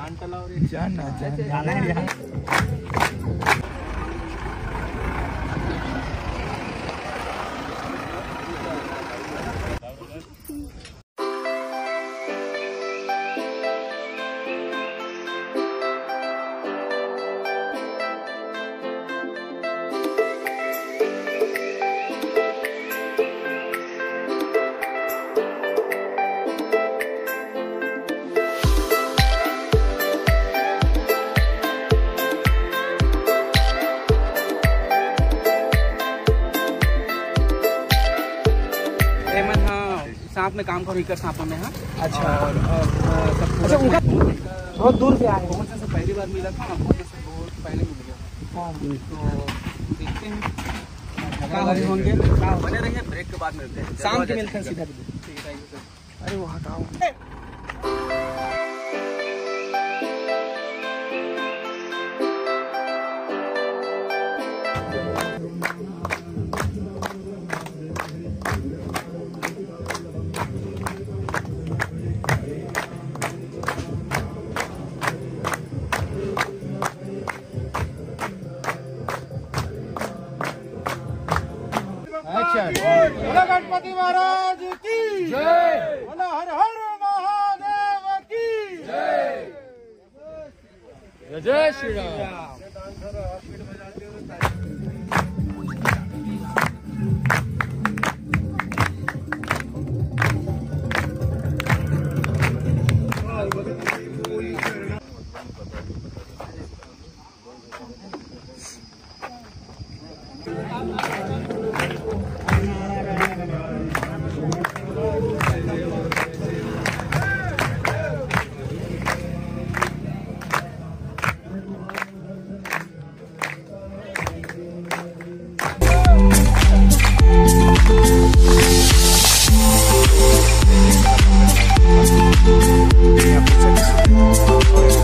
जाना सांप में काम करो, सांपों में। हाँ अच्छा। और अच्छा, उनका बहुत दूर से आए हैं। से पहली बार मिला था, बहुत पहले मिल गया। हाँ। तो देखते हैं क्या होंगे, बने रहेंगे। ब्रेक के बाद मिलते हैं, शाम के मिलते हैं सीधा। ठीक है, अरे वो हटाओ। गणपति महाराज की जय, हर हर महादेव की जय, जय श्री राम। Yeah,